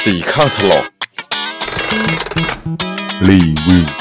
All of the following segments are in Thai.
สี่ข้างถลอกรีวิว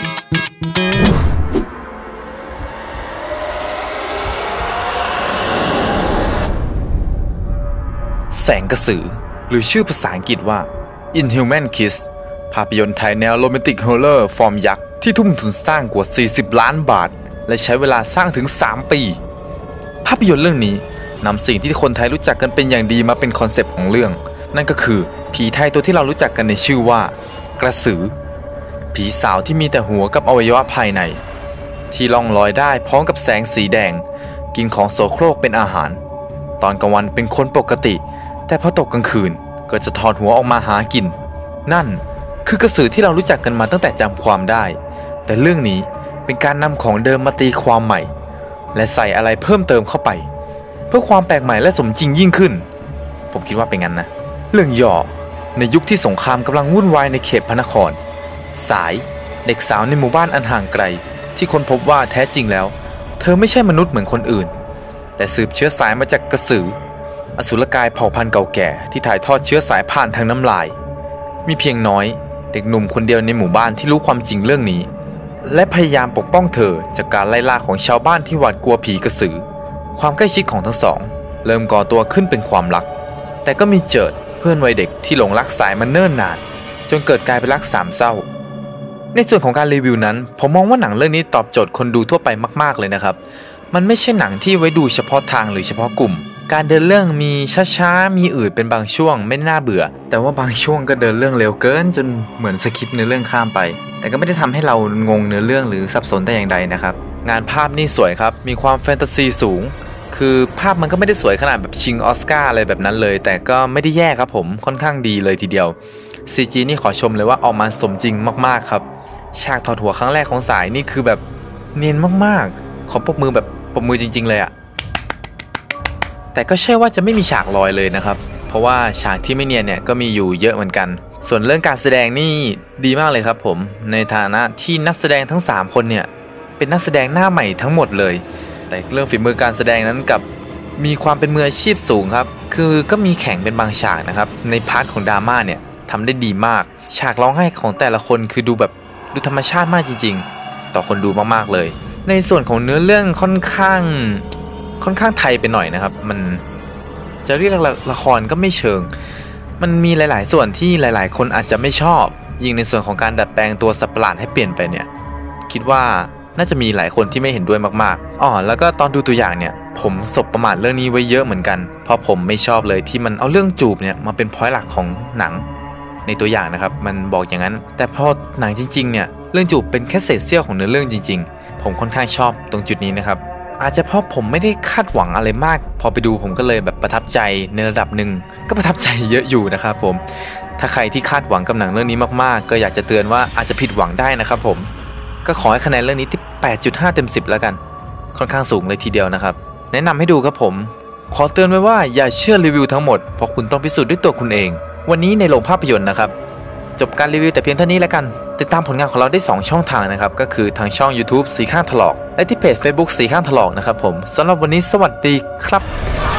แสงกระสือหรือชื่อภาษาอังกฤษว่า Inhuman Kiss ภาพยนตร์ไทยแนวโรแมนติกฮอร์เรอร์ฟอร์มยักษ์ที่ทุ่มทุนสร้างกว่า40 ล้านบาทและใช้เวลาสร้างถึง3 ปีภาพยนตร์เรื่องนี้นำสิ่งที่คนไทยรู้จักกันเป็นอย่างดีมาเป็นคอนเซปต์ของเรื่องนั่นก็คือผีไทยตัวที่เรารู้จักกันในชื่อว่ากระสือผีสาวที่มีแต่หัวกับอวัยวะภายในที่ล่องลอยได้พร้อมกับแสงสีแดงกินของโสโครกเป็นอาหารตอนกลางวันเป็นคนปกติแต่พอตกกลางคืนก็จะถอดหัวออกมาหากินนั่นคือกระสือที่เรารู้จักกันมาตั้งแต่จำความได้แต่เรื่องนี้เป็นการนำของเดิมมาตีความใหม่และใส่อะไรเพิ่มเติมเข้าไปเพื่อความแปลกใหม่และสมจริงยิ่งขึ้นผมคิดว่าเป็นงั้นนะเรื่องย่อในยุคที่สงครามกำลังวุ่นวายในเขตพระนครสายเด็กสาวในหมู่บ้านอันห่างไกลที่ค้นพบว่าแท้จริงแล้วเธอไม่ใช่มนุษย์เหมือนคนอื่นแต่สืบเชื้อสายมาจากกระสืออสุรกายเผ่าพันธุ์เก่าแก่ที่ถ่ายทอดเชื้อสายผ่านทางน้ำลายมีเพียงน้อยเด็กหนุ่มคนเดียวในหมู่บ้านที่รู้ความจริงเรื่องนี้และพยายามปกป้องเธอจากการไล่ล่าของชาวบ้านที่หวาดกลัวผีกระสือความใกล้ชิดของทั้งสองเริ่มก่อตัวขึ้นเป็นความรักแต่ก็มีเจิดเพื่อนวัยเด็กที่หลงรักสายมันเนิ่นนานจนเกิดกลายเป็นรักสามเศร้าในส่วนของการรีวิวนั้นผมมองว่าหนังเรื่องนี้ตอบโจทย์คนดูทั่วไปมากๆเลยนะครับมันไม่ใช่หนังที่ไว้ดูเฉพาะทางหรือเฉพาะกลุ่มการเดินเรื่องมีช้าๆมีอืดเป็นบางช่วงไม่น่าเบื่อแต่ว่าบางช่วงก็เดินเรื่องเร็วเกินจนเหมือนสคิปเนื้อเรื่องข้ามไปแต่ก็ไม่ได้ทำให้เรางงเนื้อเรื่องหรือสับสนแต่อย่างใดนะครับงานภาพนี่สวยครับมีความแฟนตาซีสูงคือภาพมันก็ไม่ได้สวยขนาดแบบชิงออสการ์อะไรแบบนั้นเลยแต่ก็ไม่ได้แย่ครับผมค่อนข้างดีเลยทีเดียว CG นี่ขอชมเลยว่าออกมาสมจริงมากๆครับฉากถอดหัวครั้งแรกของสายนี่คือแบบเนียนมากๆขอปรบมือแบบปรบมือจริงๆเลยอะแต่ก็ใช่ว่าจะไม่มีฉากลอยเลยนะครับเพราะว่าฉากที่ไม่เนียนเนี่ยก็มีอยู่เยอะเหมือนกันส่วนเรื่องการแสดงนี่ดีมากเลยครับผมในฐานะที่นักแสดงทั้ง3คนเนี่ยเป็นนักแสดงหน้าใหม่ทั้งหมดเลยแต่เรื่องฝีมือการแสดงนั้นกับมีความเป็นมืออาชีพสูงครับคือก็มีแข่งเป็นบางฉากนะครับในพาร์ทของดราม่าเนี่ยทำได้ดีมากฉากร้องไห้ของแต่ละคนคือดูธรรมชาติมากจริงๆต่อคนดูมากๆเลยในส่วนของเนื้อเรื่องค่อนข้างไทยไปหน่อยนะครับมันจะเรียกละครก็ไม่เชิงมันมีหลายๆส่วนที่หลายๆคนอาจจะไม่ชอบยิ่งในส่วนของการดัดแปลงตัวสัตว์ประหลาดให้เปลี่ยนไปเนี่ยคิดว่าน่าจะมีหลายคนที่ไม่เห็นด้วยมากๆแล้วก็ตอนดูตัวอย่างเนี่ยผมสบประมาทเรื่องนี้ไว้เยอะเหมือนกันเพราะผมไม่ชอบเลยที่มันเอาเรื่องจูบเนี่ยมาเป็นพอยต์หลักของหนังในตัวอย่างนะครับมันบอกอย่างนั้นแต่พอหนังจริงๆเนี่ยเรื่องจูบเป็นแค่เศษเสี้ยวของเนื้อเรื่องจริงๆผมค่อนข้างชอบตรงจุดนี้นะครับอาจจะเพราะผมไม่ได้คาดหวังอะไรมากพอไปดูผมก็เลยแบบประทับใจในระดับหนึ่งก็ประทับใจเยอะอยู่นะครับผมถ้าใครที่คาดหวังกับหนังเรื่องนี้มากๆก็อยากจะเตือนว่าอาจจะผิดหวังได้นะครับผมก็ขอให้คะแนนเรื่องนี้ที่ 8.5 เต็ม 10 แล้วกันค่อนข้างสูงเลยทีเดียวนะครับแนะนำให้ดูครับผมขอเตือนไว้ว่าอย่าเชื่อรีวิวทั้งหมดเพราะคุณต้องพิสูจน์ด้วยตัวคุณเองวันนี้ในโรงภาพยนตร์นะครับจบการรีวิวแต่เพียงเท่านี้แล้วกันติดตามผลงานของเราได้2ช่องทางนะครับก็คือทางช่อง YouTube สีข้างถลอกและที่เพจ Facebook สีข้างถลอกนะครับผมสำหรับวันนี้สวัสดีครับ